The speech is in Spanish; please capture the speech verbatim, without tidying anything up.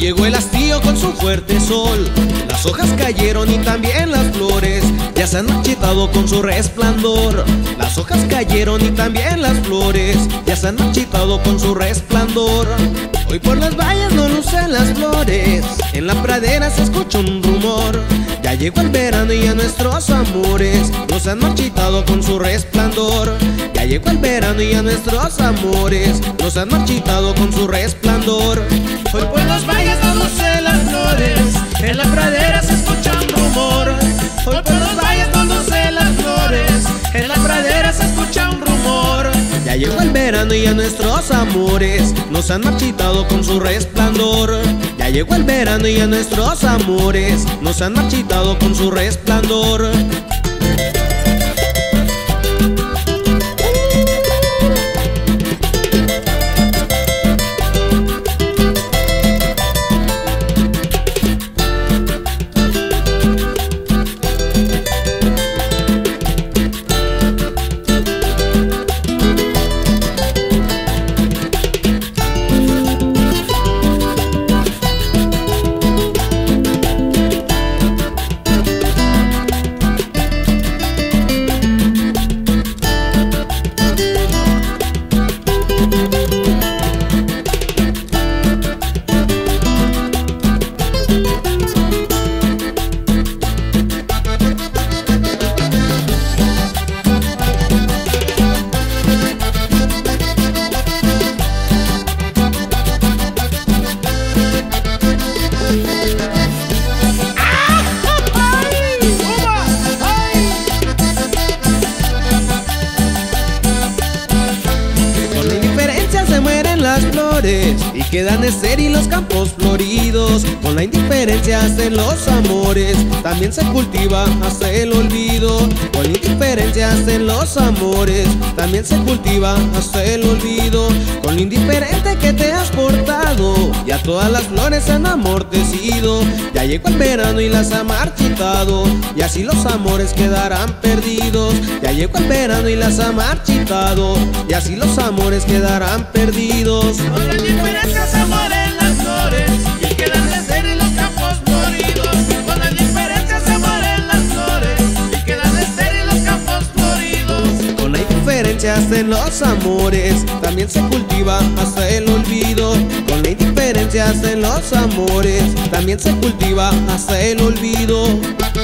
llegó el hastío con su fuerte sol, las hojas cayeron y también las flores ya se han marchitado con su resplandor. Las hojas cayeron y también las flores ya se han marchitado con su resplandor. Hoy por las valles no lucen las flores, en la pradera se escucha un rumor. Ya llegó el verano y a nuestros amores nos han marchitado con su resplandor. Ya llegó el verano y a nuestros amores nos han marchitado con su resplandor. Hoy por las valles no lucen las flores, en la pradera se escucha un rumor. Hoy por las valles no lucen las flores, en la pradera se escucha un rumor. Ya llegó el verano y a nuestros amores nos han marchitado con su resplandor. Ya llegó el verano y a nuestros amores nos han marchitado con su resplandor. Y quedan estériles los campos floridos. Con la indiferencia hacen los amores, también se cultiva hasta el olvido. Con la indiferencia hacen los amores, también se cultiva hasta el olvido. Con lo indiferente que te has portado, ya todas las flores se han amortecido. Ya llegó el verano y las ha marchitado, y así los amores quedarán perdidos. Ya llegó el verano y las ha marchitado, y así los amores quedarán perdidos. Con la indiferencia se mueren las flores y quedan estériles los campos floridos. Con la indiferencia se mueren las flores y quedan estériles los campos floridos. Con la indiferencia hacen los amores, también se cultiva hasta el olvido. Con la indiferencia hacen los amores, también se cultiva hasta el olvido.